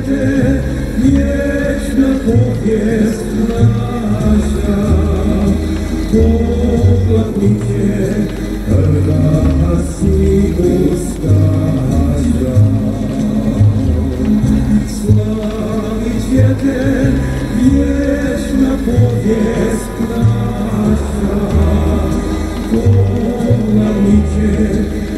świecie, wieczna powieść nasza. Pobłognicie, Sigus Kasia. Sławić Cię, wieczna powieść nasza. Pobłognicie,